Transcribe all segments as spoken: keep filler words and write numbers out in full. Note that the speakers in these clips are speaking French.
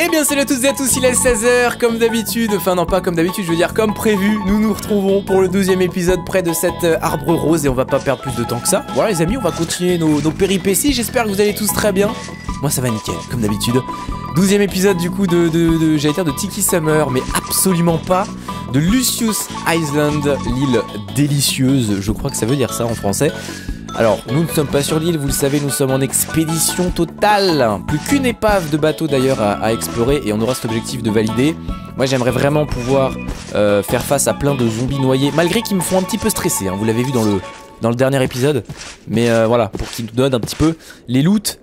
Eh bien salut à toutes et à tous, il est seize heures comme d'habitude, enfin non pas comme d'habitude, je veux dire comme prévu, nous nous retrouvons pour le douzième épisode près de cet euh, arbre rose et on va pas perdre plus de temps que ça. Voilà les amis, on va continuer nos, nos péripéties, j'espère que vous allez tous très bien. Moi ça va nickel, comme d'habitude. douzième épisode du coup de, de, de j'allais dire de Tiki Summer, mais absolument pas, de Lucius Island, l'île délicieuse, je crois que ça veut dire ça en français. Alors, nous ne sommes pas sur l'île, vous le savez, nous sommes en expédition totale. Plus qu'une épave de bateau d'ailleurs à, à explorer et on aura cet objectif de valider. Moi j'aimerais vraiment pouvoir euh, faire face à plein de zombies noyés, malgré qu'ils me font un petit peu stresser, hein. Vous l'avez vu dans le, dans le dernier épisode. Mais euh, voilà, pour qu'ils nous donnent un petit peu les loots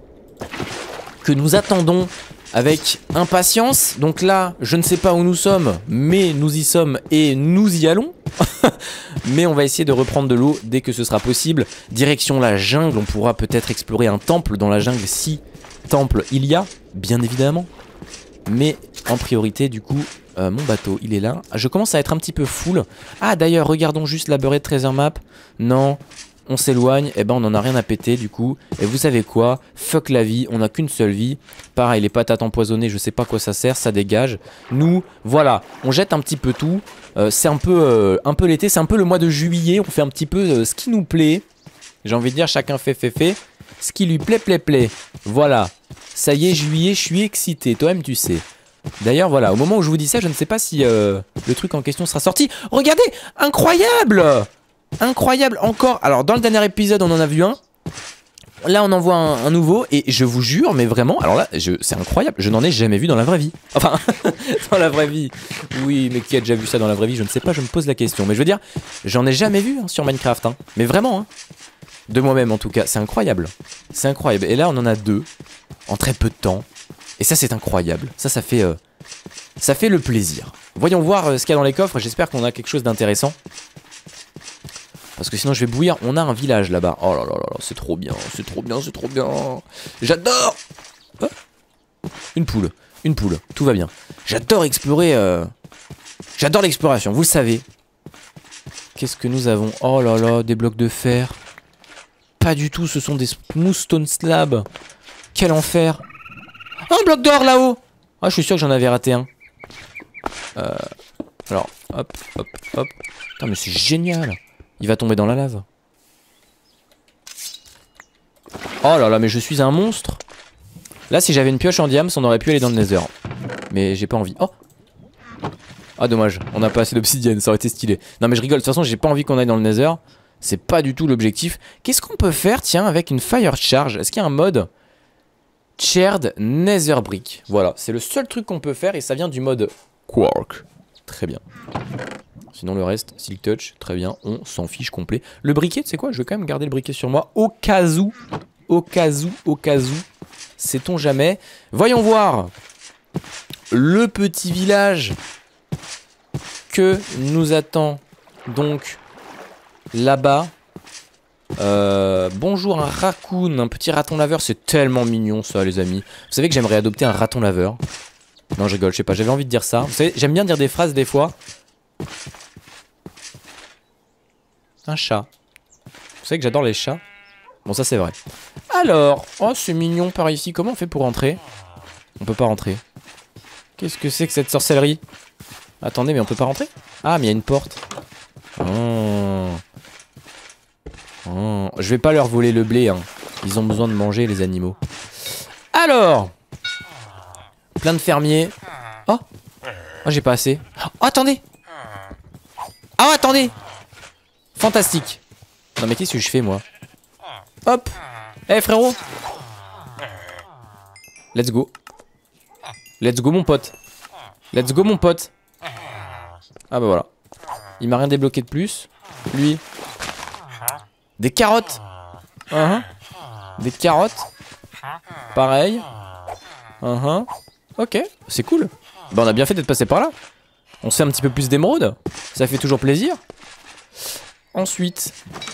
que nous attendons avec impatience. Donc là, je ne sais pas où nous sommes, mais nous y sommes et nous y allons. Mais on va essayer de reprendre de l'eau dès que ce sera possible. Direction la jungle, on pourra peut-être explorer un temple dans la jungle si temple il y a, bien évidemment. Mais en priorité du coup, euh, mon bateau il est là. Je commence à être un petit peu full. Ah d'ailleurs, regardons juste la beurrée de Treasure Map. Non, on s'éloigne, et eh ben on en a rien à péter du coup. Et vous savez quoi? Fuck la vie, on n'a qu'une seule vie. Pareil, les patates empoisonnées, je sais pas à quoi ça sert, ça dégage. Nous, voilà, on jette un petit peu tout. Euh, c'est un peu, euh, un peu l'été, c'est un peu le mois de juillet, on fait un petit peu euh, ce qui nous plaît. J'ai envie de dire, chacun fait, fait, fait. Ce qui lui plaît, plaît, plaît. Voilà, ça y est, juillet, je suis excité, toi-même tu sais. D'ailleurs, voilà, au moment où je vous dis ça, je ne sais pas si euh, le truc en question sera sorti. Regardez, incroyable! Incroyable encore. Alors dans le dernier épisode on en a vu un. Là on en voit un, un nouveau. Et je vous jure mais vraiment, alors là c'est incroyable, je n'en ai jamais vu dans la vraie vie. Enfin dans la vraie vie. Oui mais qui a déjà vu ça dans la vraie vie? Je ne sais pas, je me pose la question. Mais je veux dire, j'en ai jamais vu hein, sur Minecraft hein. Mais vraiment hein. De moi-même en tout cas, c'est incroyable. C'est incroyable. Et là on en a deux en très peu de temps. Et ça c'est incroyable. Ça ça fait euh, ça fait le plaisir. Voyons voir euh, ce qu'il y a dans les coffres. J'espère qu'on a quelque chose d'intéressant. Parce que sinon je vais bouillir. On a un village là-bas. Oh là là là là, c'est trop bien, c'est trop bien, c'est trop bien. J'adore. Oh, une poule, une poule, tout va bien. J'adore explorer. Euh... J'adore l'exploration, vous le savez. Qu'est-ce que nous avons? Oh là là, des blocs de fer. Pas du tout, ce sont des smooth stone slabs. Quel enfer. Oh, un bloc d'or là-haut. Ah, je suis sûr que j'en avais raté un. Euh... Alors, hop, hop, hop. Putain, mais c'est génial. Il va tomber dans la lave. Oh là là, mais je suis un monstre. Là, si j'avais une pioche en diams, on aurait pu aller dans le nether. Mais j'ai pas envie. Oh. Ah, dommage. On n'a pas assez d'obsidienne, ça aurait été stylé. Non, mais je rigole. De toute façon, j'ai pas envie qu'on aille dans le nether. C'est pas du tout l'objectif. Qu'est-ce qu'on peut faire, tiens, avec une fire charge? Est-ce qu'il y a un mode Shared Nether Brick? Voilà, c'est le seul truc qu'on peut faire et ça vient du mode Quark. Très bien. Sinon le reste, Silk Touch, très bien, on s'en fiche complet. Le briquet, tu sais quoi, je vais quand même garder le briquet sur moi, au cas où, au cas où, au cas où, sait-on jamais. Voyons voir le petit village que nous attend donc là-bas. Euh, bonjour un raccoon, un petit raton laveur, c'est tellement mignon ça les amis. Vous savez que j'aimerais adopter un raton laveur. Non je rigole, je sais pas, j'avais envie de dire ça. Vous savez, j'aime bien dire des phrases des fois. Un chat. Vous savez que j'adore les chats. Bon ça c'est vrai. Alors, oh c'est mignon par ici. Comment on fait pour rentrer? On peut pas rentrer. Qu'est-ce que c'est que cette sorcellerie? Attendez mais on peut pas rentrer? Ah mais il y a une porte. Oh. Oh. Je vais pas leur voler le blé hein. Ils ont besoin de manger les animaux. Alors, plein de fermiers. Oh, oh j'ai pas assez. Oh attendez. Oh attendez. Fantastique. Non mais qu'est-ce que je fais moi? Hop. Eh hey, frérot. Let's go. Let's go mon pote. Let's go mon pote. Ah bah voilà. Il m'a rien débloqué de plus. Lui. Des carottes. uh -huh. Des carottes. Pareil. uh -huh. Ok, c'est cool. Bah on a bien fait d'être passé par là. On se fait un petit peu plus d'émeraude. Ça fait toujours plaisir. Ensuite,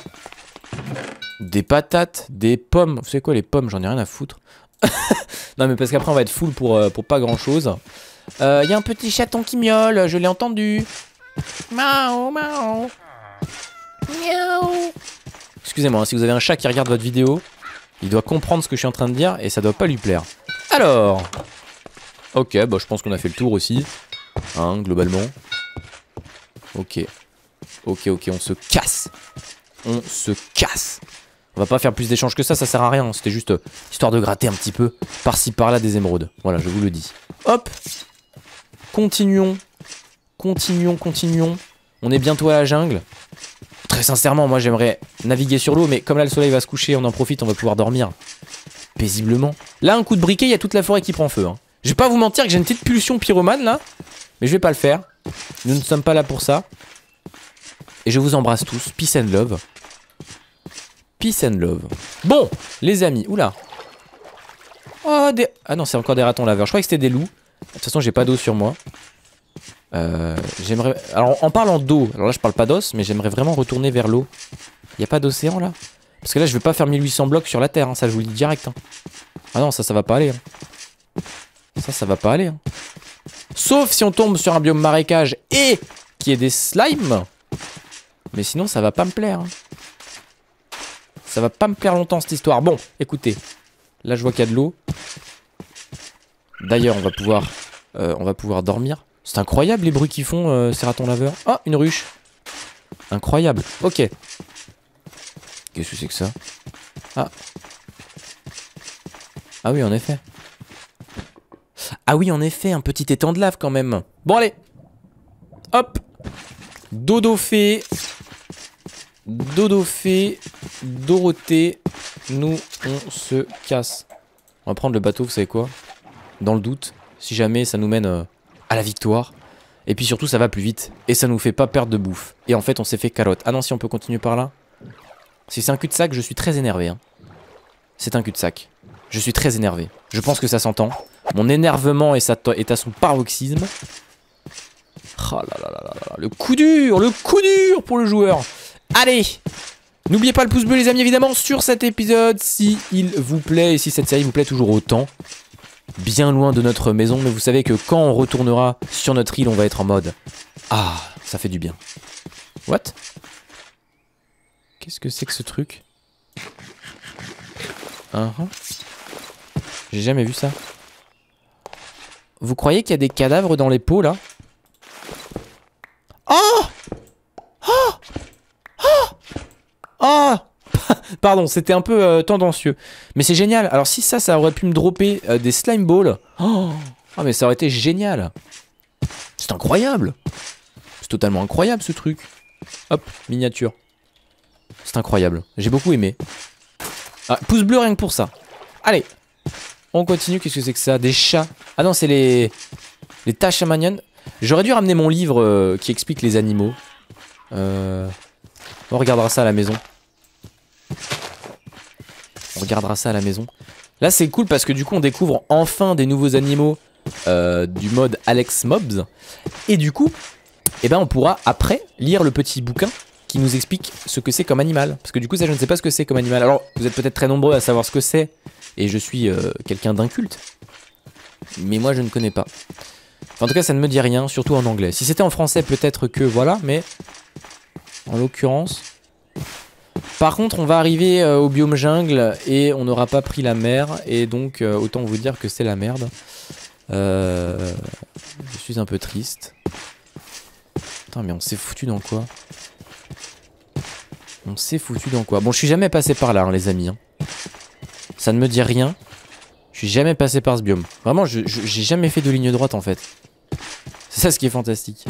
des patates, des pommes. Vous savez quoi, les pommes, j'en ai rien à foutre. Non, mais parce qu'après, on va être full pour, euh, pour pas grand chose. Il euh, y a un petit chaton qui miaule, je l'ai entendu. Miaou, miaou. Miaou. Excusez-moi, hein, si vous avez un chat qui regarde votre vidéo, il doit comprendre ce que je suis en train de dire et ça doit pas lui plaire. Alors, Ok, bah je pense qu'on a fait le tour aussi. Hein, globalement. Ok. Ok, ok, on se casse. On se casse. On va pas faire plus d'échanges que ça, ça sert à rien. C'était juste euh, histoire de gratter un petit peu par-ci par-là des émeraudes. Voilà, je vous le dis. Hop. Continuons. Continuons, continuons. On est bientôt à la jungle. Très sincèrement, moi j'aimerais naviguer sur l'eau, mais comme là le soleil va se coucher, on en profite, on va pouvoir dormir paisiblement. Là, un coup de briquet, il y a toute la forêt qui prend feu. Hein. Je vais pas vous mentir que j'ai une petite pulsion pyromane là, mais je vais pas le faire. Nous ne sommes pas là pour ça. Et je vous embrasse tous. Peace and love. Peace and love. Bon, les amis, oula. Oh, des... Ah non, c'est encore des ratons laveurs. Je croyais que c'était des loups. De toute façon, j'ai pas d'eau sur moi. Euh, j'aimerais... Alors, en parlant d'eau, alors là, je parle pas d'os, mais j'aimerais vraiment retourner vers l'eau. Y a pas d'océan, là? Parce que là, je vais pas faire mille huit cents blocs sur la terre, hein, ça, je vous le dis direct. Hein. Ah non, ça, ça va pas aller. Hein. Ça, ça va pas aller. Hein. Sauf si on tombe sur un biome marécage et qu'il y ait des slimes. Mais sinon, ça va pas me plaire. Hein. Ça va pas me plaire longtemps, cette histoire. Bon, écoutez. Là, je vois qu'il y a de l'eau. D'ailleurs, on va pouvoir... Euh, on va pouvoir dormir. C'est incroyable les bruits qu'ils font, euh, ces ratons laveurs. Oh, une ruche. Incroyable. Ok. Qu'est-ce que c'est que ça? Ah. Ah oui, en effet. Ah oui, en effet, un petit étang de lave quand même. Bon, allez. Hop. Dodo fait. Dodo fait. Dorothée. Nous, on se casse. On va prendre le bateau, vous savez quoi? Dans le doute. Si jamais ça nous mène euh, à la victoire. Et puis surtout, ça va plus vite. Et ça nous fait pas perdre de bouffe. Et en fait, on s'est fait carotte. Ah non, si on peut continuer par là. Si c'est un cul-de-sac, je suis très énervé. Hein. C'est un cul-de-sac. Je suis très énervé. Je pense que ça s'entend. Mon énervement est, est à son paroxysme. Oh là là là là là. Le coup dur, le coup dur pour le joueur. Allez. N'oubliez pas le pouce bleu, les amis, évidemment, sur cet épisode, si il vous plaît et si cette série vous plaît toujours autant. Bien loin de notre maison, mais vous savez que quand on retournera sur notre île, on va être en mode ah, ça fait du bien. What? Qu'est-ce que c'est que ce truc? uh-huh. J'ai jamais vu ça. Vous croyez qu'il y a des cadavres dans les pots là? Oh! Oh! Oh! Oh! Pardon, c'était un peu euh, tendancieux. Mais c'est génial. Alors si ça, ça aurait pu me dropper euh, des slime balls. Oh! Ah mais ça aurait été génial. C'est incroyable. C'est totalement incroyable ce truc. Hop, miniature. C'est incroyable. J'ai beaucoup aimé. Ah, pouce bleu rien que pour ça. Allez. On continue. Qu'est-ce que c'est que ça? Des chats. Ah non, c'est les... Les Tashamanian. J'aurais dû ramener mon livre euh, qui explique les animaux. Euh... On regardera ça à la maison. On regardera ça à la maison. Là c'est cool parce que du coup on découvre enfin des nouveaux animaux euh, du mode Alex Mobs. Et du coup, eh ben, on pourra après lire le petit bouquin qui nous explique ce que c'est comme animal. Parce que du coup ça je ne sais pas ce que c'est comme animal. Alors vous êtes peut-être très nombreux à savoir ce que c'est. Et je suis euh, quelqu'un d'inculte. Mais moi je ne connais pas. Enfin, en tout cas ça ne me dit rien, surtout en anglais. Si c'était en français peut-être que voilà, mais en l'occurrence... Par contre on va arriver euh, au biome jungle et on n'aura pas pris la mer. Et donc euh, autant vous dire que c'est la merde. euh, Je suis un peu triste. Putain mais on s'est foutu dans quoi? On s'est foutu dans quoi? Bon je suis jamais passé par là hein, les amis hein. Ça ne me dit rien. Je suis jamais passé par ce biome. Vraiment je, je, j'ai jamais fait de ligne droite en fait. C'est ça ce qui est fantastique.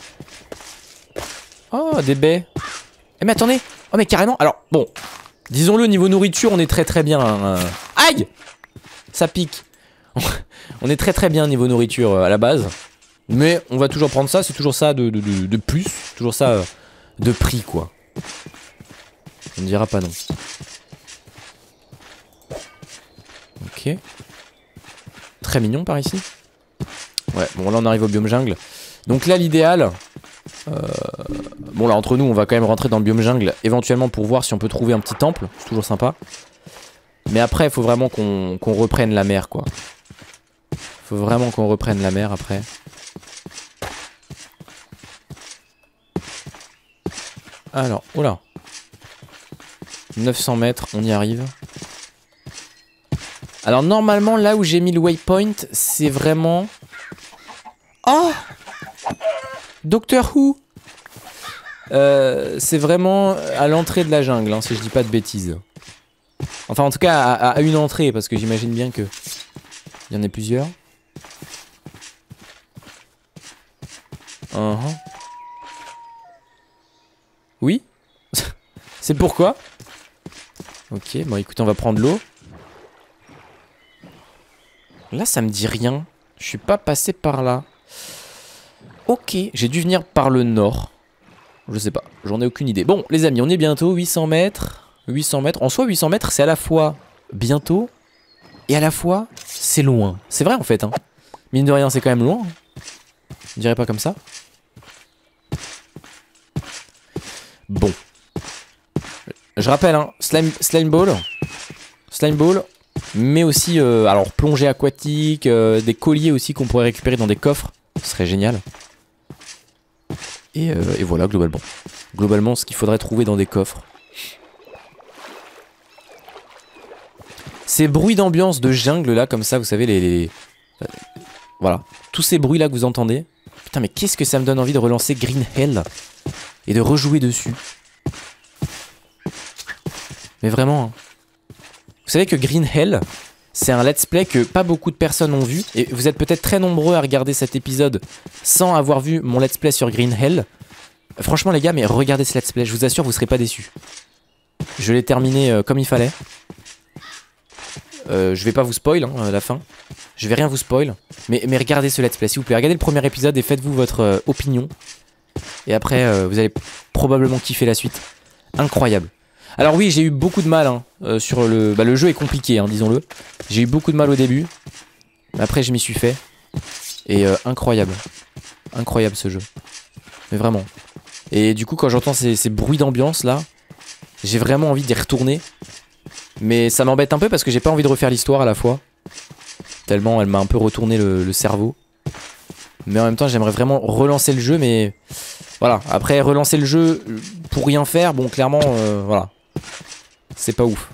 Oh des baies. Eh mais attendez. Oh mais carrément, alors bon, disons-le, niveau nourriture on est très très bien hein. Aïe. Ça pique. On est très très bien niveau nourriture euh, à la base. Mais on va toujours prendre ça, c'est toujours ça de, de, de, de plus. Toujours ça euh, de prix quoi. On ne dira pas non. Ok. Très mignon par ici. Ouais, bon là on arrive au biome jungle. Donc là l'idéal... Euh, bon là entre nous on va quand même rentrer dans le biome jungle éventuellement pour voir si on peut trouver un petit temple, c'est toujours sympa. Mais après il faut vraiment qu'on qu'on reprenne la mer quoi. Faut vraiment qu'on reprenne la mer après. Alors, oh là, neuf cents mètres, on y arrive. Alors normalement là où j'ai mis le waypoint, c'est vraiment... Oh Doctor Who euh, c'est vraiment à l'entrée de la jungle, hein, si je dis pas de bêtises. Enfin en tout cas à, à une entrée, parce que j'imagine bien que... Il y en a plusieurs. Uh-huh. Oui. C'est pourquoi? Ok, bon écoutez, on va prendre l'eau. Là ça me dit rien. Je suis pas passé par là. Ok, j'ai dû venir par le nord. Je sais pas, j'en ai aucune idée. Bon les amis, on est bientôt, huit cents mètres. huit cents mètres, en soi huit cents mètres c'est à la fois bientôt et à la fois c'est loin. C'est vrai en fait hein. Mine de rien c'est quand même loin. Je dirais pas comme ça. Bon. Je rappelle hein, slime, slime ball. Slime ball. Mais aussi euh, alors plongée aquatique, euh, des colliers aussi qu'on pourrait récupérer dans des coffres. Ce serait génial. Et, euh, et voilà globalement. Globalement ce qu'il faudrait trouver dans des coffres. Ces bruits d'ambiance de jungle là comme ça, vous savez les... les... Euh, voilà. Tous ces bruits là que vous entendez. Putain mais qu'est-ce que ça me donne envie de relancer Green Hell. Et de rejouer dessus. Mais vraiment hein. Vous savez que Green Hell, c'est un let's play que pas beaucoup de personnes ont vu. Et vous êtes peut-être très nombreux à regarder cet épisode sans avoir vu mon let's play sur Green Hell. Franchement les gars, mais regardez ce let's play, je vous assure vous serez pas déçus. Je l'ai terminé euh, comme il fallait. Euh, je vais pas vous spoil hein, à la fin. Je vais rien vous spoil. Mais, mais regardez ce let's play s'il vous plaît. Regardez le premier épisode et faites-vous votre euh, opinion. Et après euh, vous allez probablement kiffer la suite. Incroyable. Alors oui j'ai eu beaucoup de mal hein, euh, sur le... Bah le jeu est compliqué hein, disons-le. J'ai eu beaucoup de mal au début. Mais après je m'y suis fait. Et euh, incroyable. Incroyable ce jeu. Mais vraiment. Et du coup quand j'entends ces, ces bruits d'ambiance là, j'ai vraiment envie d'y retourner. Mais ça m'embête un peu parce que j'ai pas envie de refaire l'histoire à la fois. Tellement elle m'a un peu retourné le, le cerveau. Mais en même temps j'aimerais vraiment relancer le jeu. Mais voilà, après relancer le jeu pour rien faire, bon clairement euh, voilà. C'est pas ouf.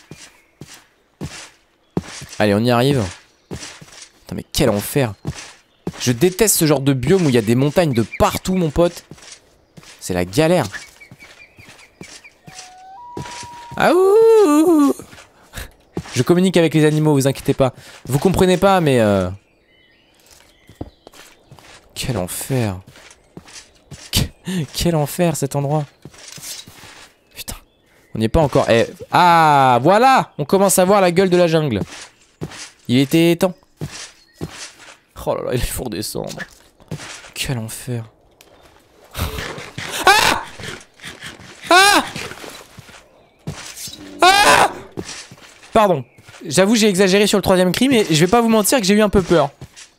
Allez on y arrive. Putain mais quel enfer. Je déteste ce genre de biome où il y a des montagnes de partout mon pote. C'est la galère. Ah ouh. Je communique avec les animaux, vous inquiétez pas. Vous comprenez pas mais euh... quel enfer. Quel enfer cet endroit. Putain. On n'y est pas encore. Eh. Ah voilà. On commence à voir la gueule de la jungle. Il était temps. Oh là là il faut redescendre. Quel enfer. Ah ah ah. Pardon. J'avoue j'ai exagéré sur le troisième cri mais je vais pas vous mentir que j'ai eu un peu peur.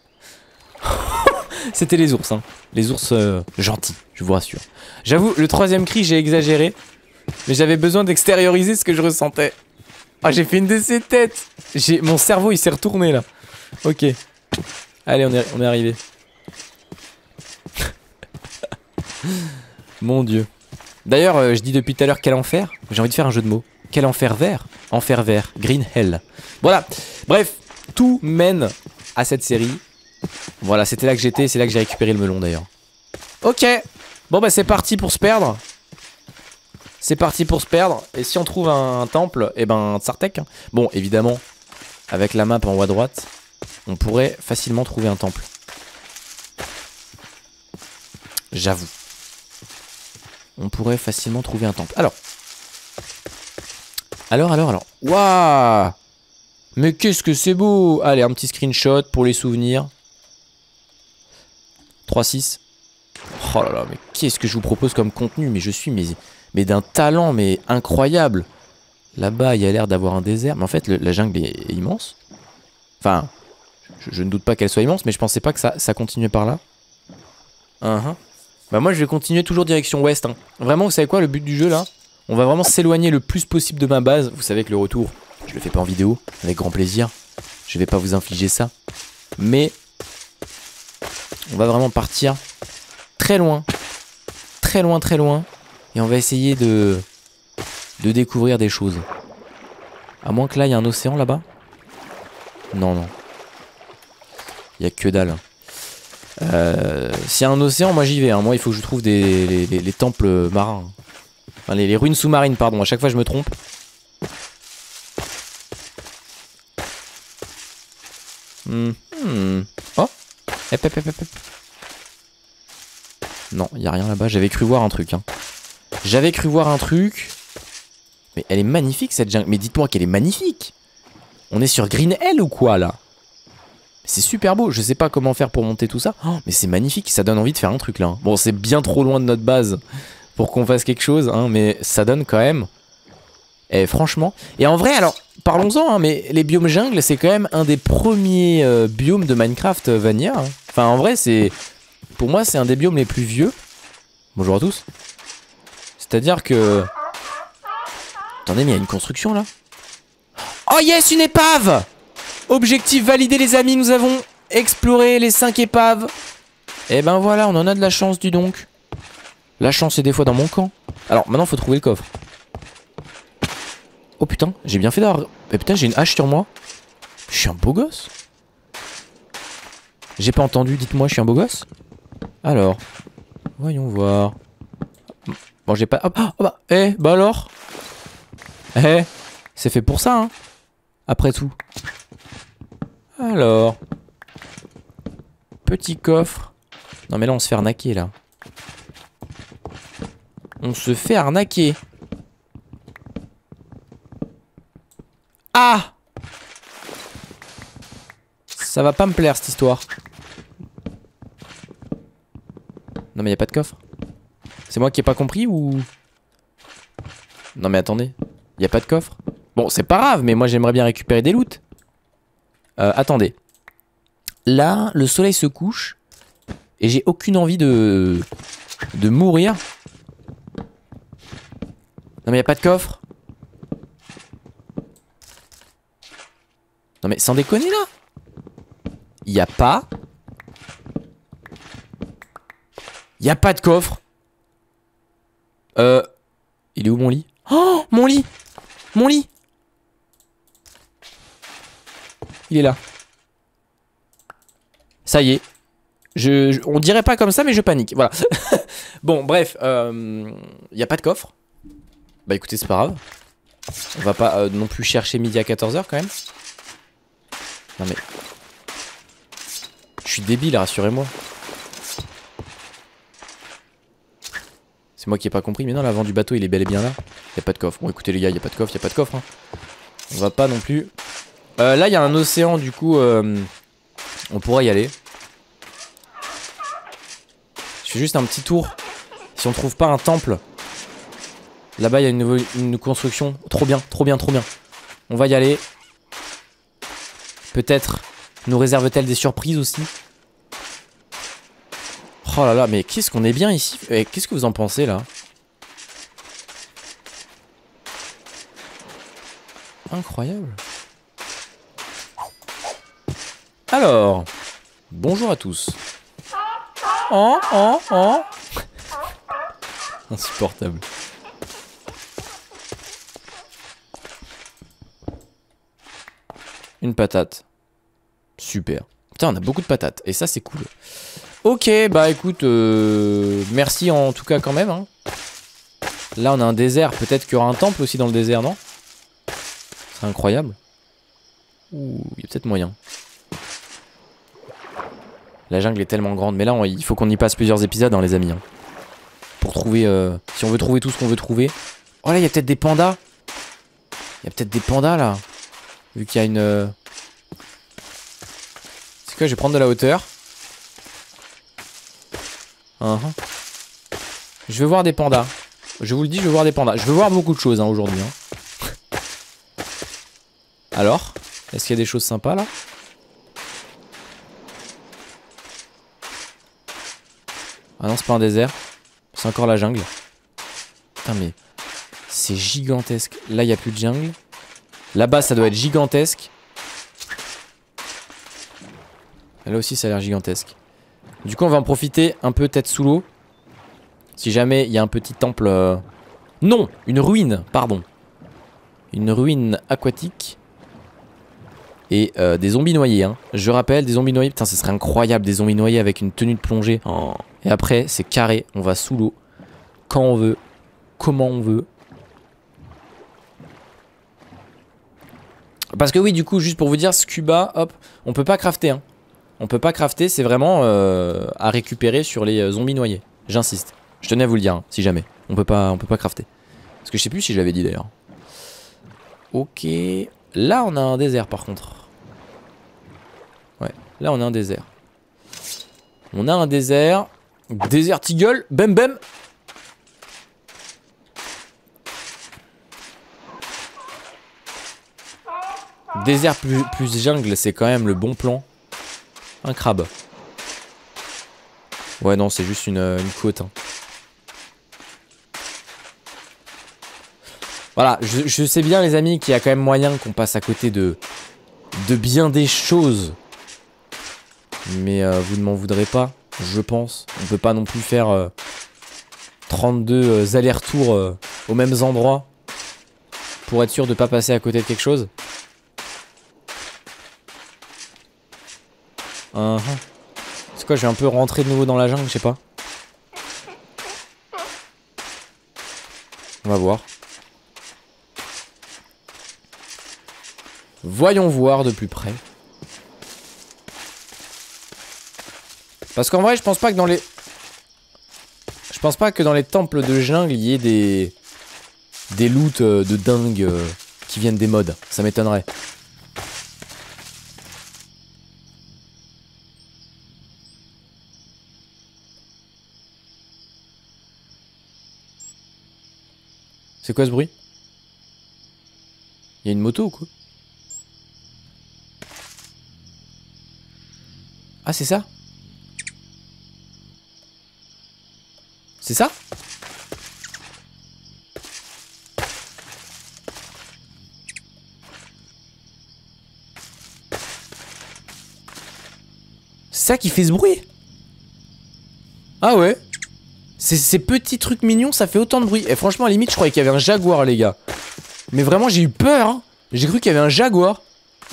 C'était les ours hein. Les ours euh, gentils, je vous rassure. J'avoue le troisième cri j'ai exagéré. Mais j'avais besoin d'extérioriser ce que je ressentais. Ah j'ai fait une de ces têtes. Mon cerveau il s'est retourné là. Ok. Allez on est, on est arrivé. Mon dieu. D'ailleurs euh, je dis depuis tout à l'heure quel enfer. J'ai envie de faire un jeu de mots. Quel enfer vert. Enfer vert. Green Hell. Voilà. Bref. Tout mène à cette série. Voilà c'était là que j'étais. C'est là que j'ai récupéré le melon d'ailleurs. Ok. Bon bah c'est parti pour se perdre. C'est parti pour se perdre. Et si on trouve un, un temple, et eh ben Tsartek. Bon évidemment avec la map en haut à droite on pourrait facilement trouver un temple. J'avoue. On pourrait facilement trouver un temple. Alors. Alors, alors, alors. Waouh. Mais qu'est-ce que c'est beau. Allez, un petit screenshot pour les souvenirs. trois six. Oh là là, mais qu'est-ce que je vous propose comme contenu. Mais je suis mais, mais d'un talent mais incroyable. Là-bas, il y a l'air d'avoir un désert. Mais en fait, le, la jungle est, est immense. Enfin, je, je ne doute pas qu'elle soit immense, mais je pensais pas que ça, ça continuait par là. Uh-huh. Bah moi, je vais continuer toujours direction ouest. Hein. Vraiment, vous savez quoi, le but du jeu, là? On va vraiment s'éloigner le plus possible de ma base. Vous savez que le retour, je le fais pas en vidéo, avec grand plaisir. Je vais pas vous infliger ça. Mais on va vraiment partir très loin. Très loin, très loin. Et on va essayer de... de découvrir des choses. À moins que là, il y a un océan là-bas. Non, non. Il y a que dalle. Euh, S'il y a un océan, moi j'y vais. Hein. Moi, il faut que je trouve des, les, les, les temples marins. Enfin, les, les ruines sous-marines, pardon. À chaque fois, je me trompe. Hmm. Hmm. Oh. Hep, hep, hep, hep. Non, il n'y a rien là-bas. J'avais cru voir un truc. Hein. J'avais cru voir un truc. Mais elle est magnifique cette jungle. Mais dites-moi qu'elle est magnifique. On est sur Green Hell ou quoi là? C'est super beau. Je sais pas comment faire pour monter tout ça. Oh, mais c'est magnifique. Ça donne envie de faire un truc là. Hein. Bon, c'est bien trop loin de notre base pour qu'on fasse quelque chose. Hein, mais ça donne quand même. Et franchement. Et en vrai, alors, parlons-en. Hein, mais les biomes jungle, c'est quand même un des premiers euh, biomes de Minecraft euh, Vanilla. Hein. Enfin, en vrai, c'est. Pour moi, c'est un des biomes les plus vieux. Bonjour à tous. C'est-à-dire que... Attendez, mais il y a une construction, là. Oh yes, une épave! Objectif validé, les amis. Nous avons exploré les cinq épaves. Et ben voilà, on en a de la chance, du donc. La chance est des fois dans mon camp. Alors, maintenant, faut trouver le coffre. Oh putain, j'ai bien fait d'avoir... Mais putain, j'ai une hache sur moi. Je suis un beau gosse. J'ai pas entendu, dites-moi, je suis un beau gosse. Alors, voyons voir. Bon, j'ai pas... Oh, oh bah, eh, bah alors. Eh, c'est fait pour ça, hein. Après tout. Alors. Petit coffre. Non mais là, on se fait arnaquer, là. On se fait arnaquer. Ah! Ça va pas me plaire, cette histoire. Non mais y a pas de coffre. C'est moi qui ai pas compris ou... Non mais attendez. Y a pas de coffre. Bon c'est pas grave mais moi j'aimerais bien récupérer des loots. Euh, attendez. Là le soleil se couche. Et j'ai aucune envie de... De mourir. Non mais y a pas de coffre. Non mais sans déconner là. Y a pas... Y a pas de coffre. Euh... Il est où mon lit? Oh, mon lit! Mon lit! Il est là. Ça y est. Je, je, on dirait pas comme ça, mais je panique. Voilà. Bon, bref. Euh, y a pas de coffre. Bah écoutez, c'est pas grave. On va pas euh, non plus chercher midi à quatorze heures quand même. Non mais... Je suis débile, rassurez-moi. C'est moi qui ai pas compris, mais non, l'avant du bateau il est bel et bien là. Y a pas de coffre. Bon écoutez les gars, y a pas de coffre, y a pas de coffre. Hein. On va pas non plus. Euh, là y a un océan du coup. Euh, on pourrait y aller. Je fais juste un petit tour. Si on trouve pas un temple. Là-bas y a une, une construction. Trop bien, trop bien, trop bien. On va y aller. Peut-être nous réserve-t-elle des surprises aussi. Oh là là, mais qu'est-ce qu'on est bien ici. Eh, qu'est-ce que vous en pensez là? Incroyable. Alors, bonjour à tous. Oh, oh, oh. Insupportable. Une patate. Super. Putain, on a beaucoup de patates. Et ça, c'est cool. Ok, bah écoute, euh, merci en tout cas quand même. Hein. Là, on a un désert. Peut-être qu'il y aura un temple aussi dans le désert, non? C'est incroyable. Ouh, il y a peut-être moyen. La jungle est tellement grande. Mais là, on, il faut qu'on y passe plusieurs épisodes, hein, les amis. Hein, pour trouver... Euh, si on veut trouver tout ce qu'on veut trouver. Oh là, il y a peut-être des pandas. Il y a peut-être des pandas, là. Vu qu'il y a une... Euh... C'est quoi, je vais prendre de la hauteur. Uh-huh. Je veux voir des pandas. Je vous le dis, je veux voir des pandas. Je veux voir beaucoup de choses hein, aujourd'hui. Hein. Alors, est-ce qu'il y a des choses sympas là? Ah non, c'est pas un désert. C'est encore la jungle. Putain, mais c'est gigantesque. Là, il n'y a plus de jungle. Là-bas, ça doit être gigantesque. Là aussi, ça a l'air gigantesque. Du coup, on va en profiter un peu tête sous l'eau. Si jamais il y a un petit temple... Euh... Non, une ruine, pardon. Une ruine aquatique. Et euh, des zombies noyés, hein. Je rappelle, des zombies noyés. Putain, ce serait incroyable, des zombies noyés avec une tenue de plongée. Oh. Et après, c'est carré. On va sous l'eau. Quand on veut. Comment on veut. Parce que oui, du coup, juste pour vous dire, scuba, hop, on peut pas crafter, hein. On peut pas crafter, c'est vraiment euh, à récupérer sur les euh, zombies noyés. J'insiste. Je tenais à vous le dire, hein, si jamais. On peut pas, on peut pas crafter. Parce que je sais plus si je l'avais dit d'ailleurs. Ok. Là, on a un désert par contre. Ouais, là, on a un désert. On a un désert. Désert Eagle. Bem bem. Désert plus, plus jungle, c'est quand même le bon plan. Un crabe. Ouais, non, c'est juste une, une côte. Hein. Voilà, je, je sais bien, les amis, qu'il y a quand même moyen qu'on passe à côté de, de bien des choses. Mais euh, vous ne m'en voudrez pas, je pense. On peut pas non plus faire euh, trente-deux euh, allers-retours euh, aux mêmes endroits pour être sûr de pas passer à côté de quelque chose. Uh-huh. C'est quoi, je vais un peu rentrer de nouveau dans la jungle, je sais pas. On va voir. Voyons voir de plus près. Parce qu'en vrai, je pense pas que dans les... Je pense pas que dans les temples de jungle, il y ait des... Des loots euh, de dingue euh, qui viennent des mods. Ça m'étonnerait. C'est quoi ce bruit? Il y a une moto ou quoi? Ah, c'est ça? C'est ça? C'est ça qui fait ce bruit? Ah ouais? Ces petits trucs mignons, ça fait autant de bruit. Et franchement, à la limite, je croyais qu'il y avait un jaguar, les gars. Mais vraiment, j'ai eu peur. Hein. J'ai cru qu'il y avait un jaguar.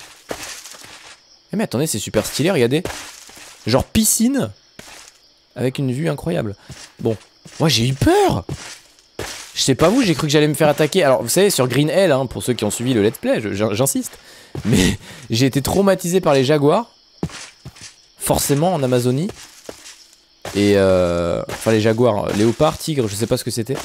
Eh mais attendez, c'est super stylé, regardez. Genre piscine. Avec une vue incroyable. Bon, moi j'ai eu peur. Je sais pas vous, j'ai cru que j'allais me faire attaquer. Alors, vous savez, sur Green Hell, hein, pour ceux qui ont suivi le let's play, j'insiste. Mais j'ai été traumatisé par les jaguars. Forcément, en Amazonie. Et euh... Enfin les jaguars, léopards, tigres, je sais pas ce que c'était.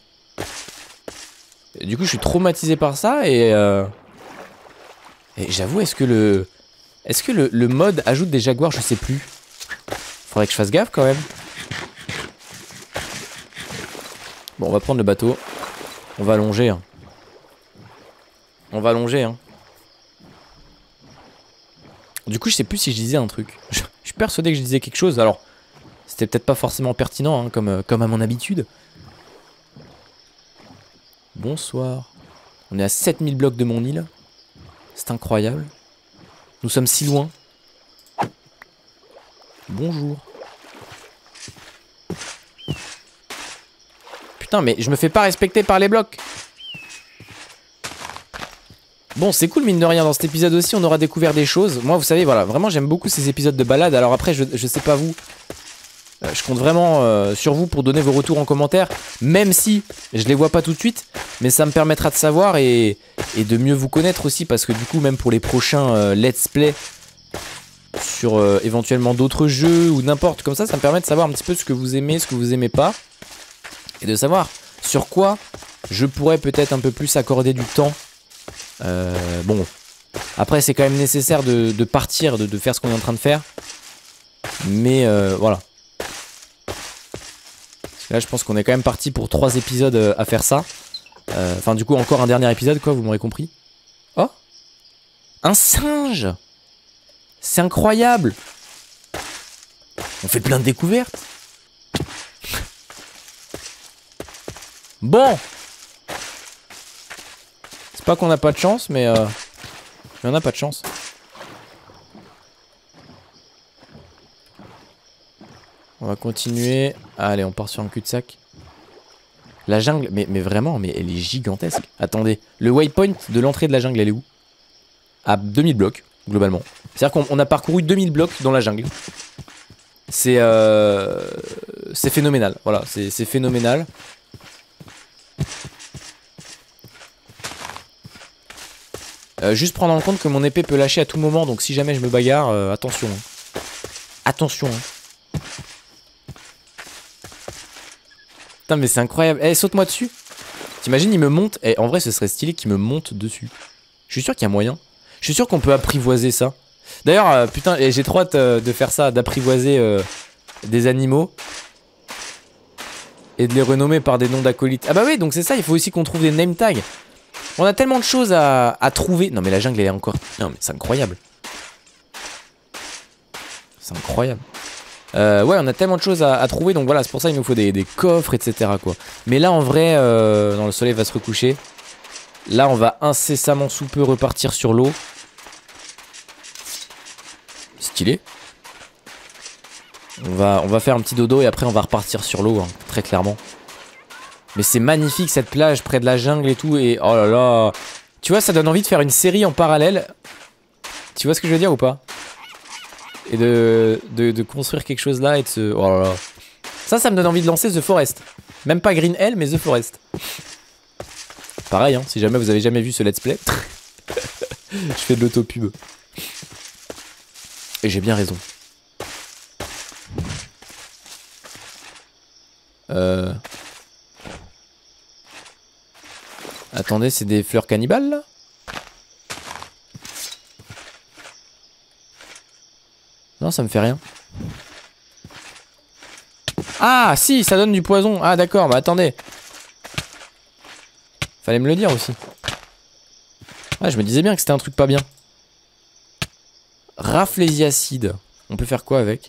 Du coup je suis traumatisé par ça et euh... Et j'avoue, est-ce que le... Est-ce que le, le mode ajoute des jaguars, je sais plus. Faudrait que je fasse gaffe quand même. Bon, on va prendre le bateau. On va longer hein. On va longer hein. Du coup je sais plus si je disais un truc. Je, je suis persuadé que je disais quelque chose, alors... C'était peut-être pas forcément pertinent, hein, comme, euh, comme à mon habitude. Bonsoir. On est à sept mille blocs de mon île. C'est incroyable. Nous sommes si loin. Bonjour. Putain, mais je me fais pas respecter par les blocs. Bon, c'est cool, mine de rien, dans cet épisode aussi, on aura découvert des choses. Moi, vous savez, voilà, vraiment, j'aime beaucoup ces épisodes de balade. Alors après, je, je sais pas vous... Je compte vraiment euh, sur vous pour donner vos retours en commentaire, même si je les vois pas tout de suite, mais ça me permettra de savoir et, et de mieux vous connaître aussi, parce que du coup même pour les prochains euh, let's play sur euh, éventuellement d'autres jeux ou n'importe comme ça, ça me permet de savoir un petit peu ce que vous aimez, ce que vous aimez pas, et de savoir sur quoi je pourrais peut-être un peu plus accorder du temps. Euh, bon, après c'est quand même nécessaire de, de partir, de, de faire ce qu'on est en train de faire, mais euh, voilà. Là je pense qu'on est quand même parti pour trois épisodes à faire ça. euh, Enfin du coup encore un dernier épisode quoi, vous m'aurez compris. Oh, un singe. C'est incroyable. On fait plein de découvertes. Bon, c'est pas qu'on n'a pas de chance, mais euh, mais on n'a pas de chance. On va continuer. Allez, on part sur un cul-de-sac. La jungle, mais, mais vraiment, mais elle est gigantesque. Attendez, le waypoint de l'entrée de la jungle, elle est où? À deux mille blocs. globalement. C'est-à-dire qu'on a parcouru deux mille blocs dans la jungle. C'est euh, c'est phénoménal, voilà, c'est phénoménal. Euh, juste prendre en compte que mon épée peut lâcher à tout moment, donc si jamais je me bagarre, euh, attention. Hein. Attention. Hein. Putain mais c'est incroyable. Eh, saute-moi dessus. T'imagines, il me monte. Eh, en vrai, ce serait stylé qu'il me monte dessus. Je suis sûr qu'il y a moyen. Je suis sûr qu'on peut apprivoiser ça. D'ailleurs, euh, putain, j'ai trop hâte euh, de faire ça, d'apprivoiser euh, des animaux. Et de les renommer par des noms d'acolytes. Ah bah oui, donc c'est ça, il faut aussi qu'on trouve des name tags. On a tellement de choses à, à trouver. Non mais la jungle elle est encore... Non mais c'est incroyable. C'est incroyable. Euh, ouais, on a tellement de choses à, à trouver, donc voilà, c'est pour ça qu'il nous faut des, des coffres, et cetera quoi. Mais là en vrai, euh, non, le soleil va se recoucher. Là on va incessamment sous peu repartir sur l'eau. Stylé. On va, on va faire un petit dodo et après on va repartir sur l'eau, hein, très clairement. Mais c'est magnifique cette plage près de la jungle et tout. Et oh là là. Tu vois, ça donne envie de faire une série en parallèle. Tu vois ce que je veux dire ou pas? Et de, de, de construire quelque chose là et de se... Oh là là. Ça, ça me donne envie de lancer The Forest. Même pas Green Hell, mais The Forest. Pareil, hein, si jamais vous avez jamais vu ce let's play. Je fais de l'autopub. Et j'ai bien raison. Euh... Attendez, c'est des fleurs cannibales là? Non, ça me fait rien. Ah, si, ça donne du poison. Ah, d'accord, bah attendez. Fallait me le dire aussi. Ah, je me disais bien que c'était un truc pas bien. Rafflésiacide. On peut faire quoi avec?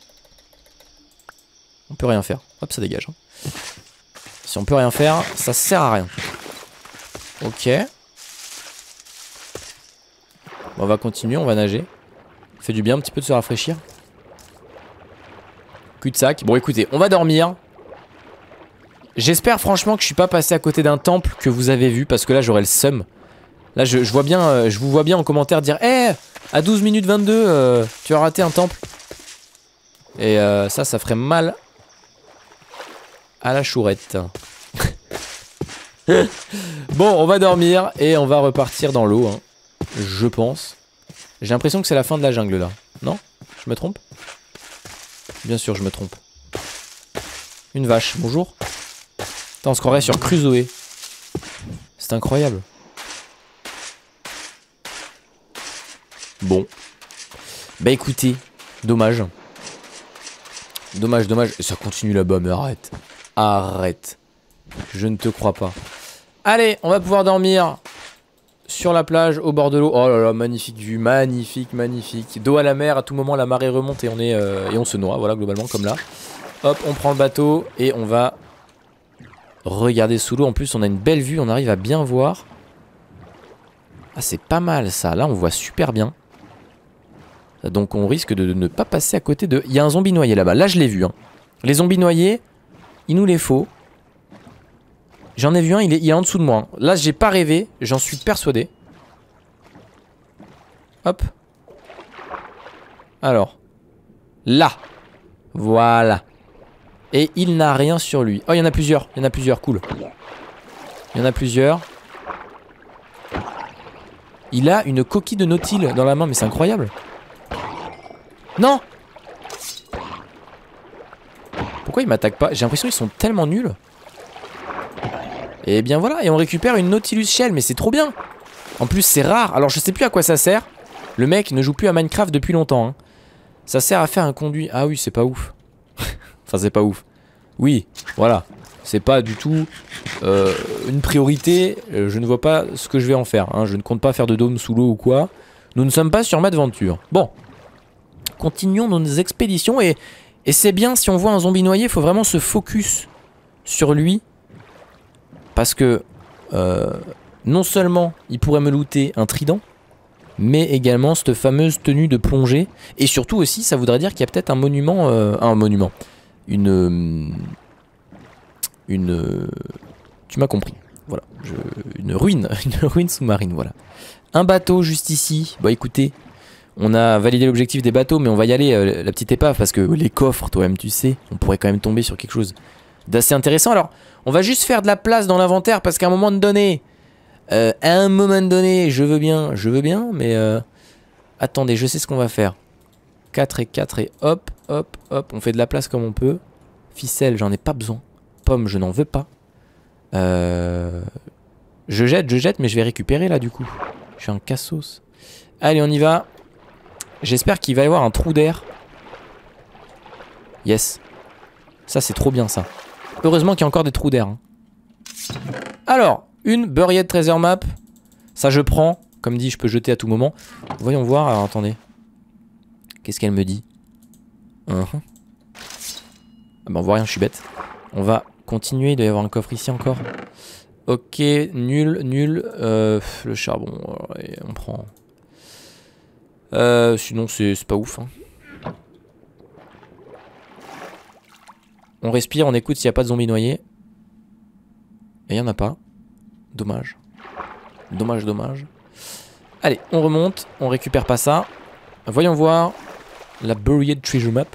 On peut rien faire. Hop, ça dégage. Hein. Si on peut rien faire, ça sert à rien. Ok. Bon, on va continuer, on va nager. Ça fait du bien un petit peu de se rafraîchir. Cul-de-sac. Bon, écoutez, on va dormir. J'espère franchement que je suis pas passé à côté d'un temple que vous avez vu, parce que là j'aurais le seum. Là je, je vois bien, euh, je vous vois bien en commentaire dire Eh, hey, à douze minutes vingt-deux, euh, tu as raté un temple. Et euh, ça, ça ferait mal à la chourette. Bon, on va dormir et on va repartir dans l'eau, hein, je pense. J'ai l'impression que c'est la fin de la jungle là. Non? Je me trompe? Bien sûr, je me trompe. Une vache, bonjour. Putain, on se croirait sur Crusoe. C'est incroyable. Bon. Bah écoutez, dommage. Dommage, dommage. Ça continue là-bas, mais arrête. Arrête. Je ne te crois pas. Allez, on va pouvoir dormir sur la plage, au bord de l'eau. Oh là là, magnifique vue, magnifique, magnifique. Dos à la mer, à tout moment la marée remonte et on est euh, et on se noie, voilà, globalement, comme là. Hop, on prend le bateau et on va regarder sous l'eau. En plus, on a une belle vue, on arrive à bien voir. Ah, c'est pas mal ça. Là, on voit super bien. Donc, on risque de ne pas passer à côté de... Il y a un zombie noyé là-bas. Là, je l'ai vu. Hein. Les zombies noyés, il nous les faut. J'en ai vu un, il est, il est en dessous de moi. Hein. Là, j'ai pas rêvé. J'en suis persuadé. Hop. Alors. Là. Voilà. Et il n'a rien sur lui. Oh, il y en a plusieurs. Il y en a plusieurs. Cool. Il y en a plusieurs. Il a une coquille de nautile dans la main. Mais c'est incroyable. Non! Pourquoi il m'attaque pas? J'ai l'impression qu'ils sont tellement nuls. Et bien voilà. Et on récupère une Nautilus Shell. Mais c'est trop bien. En plus, c'est rare. Alors, je sais plus à quoi ça sert. Le mec ne joue plus à Minecraft depuis longtemps. Hein. Ça sert à faire un conduit. Ah oui, c'est pas ouf. Enfin, c'est pas ouf. Oui, voilà. C'est pas du tout euh, une priorité. Euh, je ne vois pas ce que je vais en faire. Hein. Je ne compte pas faire de dôme sous l'eau ou quoi. Nous ne sommes pas sur Madventure. Bon. Continuons nos expéditions. Et, et c'est bien, si on voit un zombie noyé, il faut vraiment se focus sur lui. Parce que euh, non seulement il pourrait me looter un trident, mais également cette fameuse tenue de plongée. Et surtout aussi, ça voudrait dire qu'il y a peut-être un monument... Euh, un monument. Une... Une... Tu m'as compris. Voilà. Je, une ruine. Une ruine sous-marine, voilà. Un bateau juste ici. Bah écoutez, On a validé l'objectif des bateaux, mais on va y aller, euh, la petite épave, parce que les coffres, toi-même tu sais, on pourrait quand même tomber sur quelque chose d'assez intéressant. Alors, on va juste faire de la place dans l'inventaire, parce qu'à un moment donné, euh, à un moment donné, je veux bien, je veux bien, mais euh, attendez, je sais ce qu'on va faire. quatre et quatre et hop, hop, hop, on fait de la place comme on peut. Ficelle, j'en ai pas besoin. Pomme, je n'en veux pas. Euh... Je jette, je jette, mais je vais récupérer là du coup. Je suis un cassos. Allez, on y va. J'espère qu'il va y avoir un trou d'air. Yes. Ça, c'est trop bien ça. Heureusement qu'il y a encore des trous d'air. Hein. Alors, une Buried Treasure Map. Ça, je prends. Comme dit, je peux jeter à tout moment. Voyons voir. Alors, attendez. Qu'est-ce qu'elle me dit? uh-huh. Ah bah, on voit rien, je suis bête. On va continuer. Il doit y avoir un coffre ici encore. Ok, nul, nul. Euh, le charbon, ouais, on prend. Euh, sinon, c'est pas ouf. Hein. On respire, on écoute s'il n'y a pas de zombies noyés. Et il n'y en a pas. Dommage. Dommage, dommage. Allez, on remonte. On récupère pas ça. Voyons voir la Buried Treasure Map.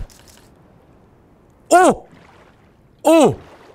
Oh! Oh!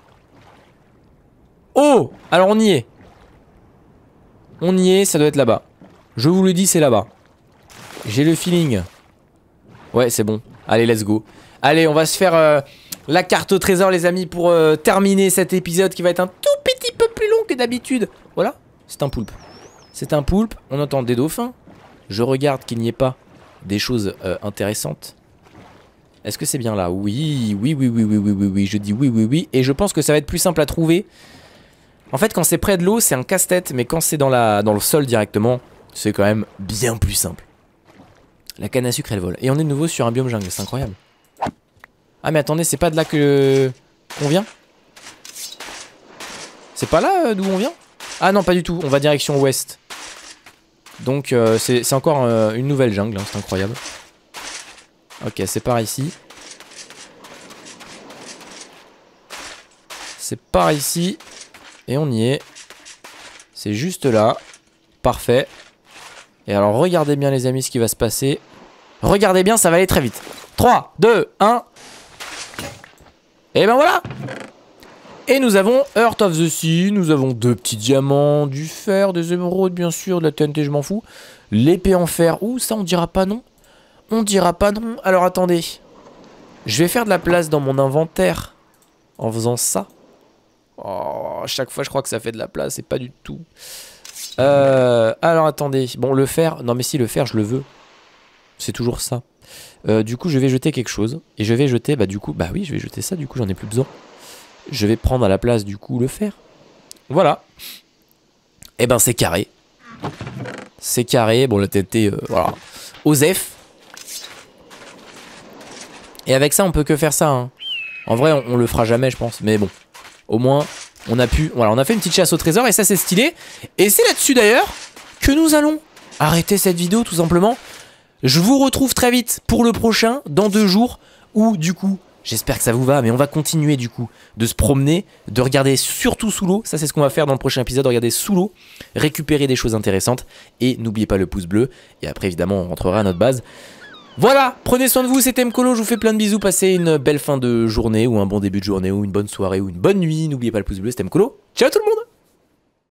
Oh! Alors on y est. On y est, ça doit être là-bas. Je vous le dis, c'est là-bas. J'ai le feeling. Ouais, c'est bon. Allez, let's go. Allez, on va se faire euh, la carte au trésor, les amis, pour euh, terminer cet épisode qui va être un tout petit peu plus long que d'habitude. Voilà, c'est un poulpe. C'est un poulpe, on entend des dauphins. Je regarde qu'il n'y ait pas des choses euh, intéressantes. Est-ce que c'est bien là? Oui, oui, oui, oui, oui, oui, oui, oui. Je dis oui, oui, oui. Et je pense que ça va être plus simple à trouver. En fait, quand c'est près de l'eau, c'est un casse-tête. Mais quand c'est dans, la, dans le sol directement, c'est quand même bien plus simple. La canne à sucre, elle vole. Et on est de nouveau sur un biome jungle, c'est incroyable. Ah mais attendez, c'est pas de là que qu'on vient? C'est pas là euh, d'où on vient? Ah non, pas du tout, on va direction ouest. Donc euh, c'est encore euh, une nouvelle jungle, hein, c'est incroyable. Ok, c'est par ici. C'est par ici. Et on y est. C'est juste là. Parfait. Et alors regardez bien les amis ce qui va se passer. Regardez bien, ça va aller très vite. trois, deux, un. Et ben voilà. Et nous avons Heart of the Sea. Nous avons deux petits diamants, du fer, des émeraudes bien sûr, de la T N T je m'en fous. L'épée en fer. Ouh, ça on dira pas non. On dira pas non. Alors attendez. Je vais faire de la place dans mon inventaire. En faisant ça. Oh, à chaque fois je crois que ça fait de la place et pas du tout. Euh, alors attendez. Bon le fer. Non mais si le fer je le veux. C'est toujours ça. Euh, du coup je vais jeter quelque chose. Et je vais jeter. Bah du coup. Bah oui je vais jeter ça. Du coup j'en ai plus besoin. Je vais prendre à la place du coup le fer. Voilà. Et ben c'est carré. C'est carré. Bon la T N T euh, voilà. Osef. Et avec ça on peut que faire ça hein. En vrai on, on le fera jamais je pense. Mais bon. Au moins on a pu. Voilà on a fait une petite chasse au trésor. Et ça c'est stylé. Et c'est là-dessus d'ailleurs que nous allons arrêter cette vidéo tout simplement. Je vous retrouve très vite pour le prochain. Dans deux jours. Où du coup j'espère que ça vous va, mais on va continuer du coup de se promener, de regarder surtout sous l'eau. Ça c'est ce qu'on va faire dans le prochain épisode, regarder sous l'eau, récupérer des choses intéressantes. Et n'oubliez pas le pouce bleu. Et après évidemment on rentrera à notre base. Voilà, prenez soin de vous, c'était Mkolo, je vous fais plein de bisous. Passez une belle fin de journée, ou un bon début de journée, ou une bonne soirée, ou une bonne nuit. N'oubliez pas le pouce bleu, c'était Mkolo. Ciao tout le monde.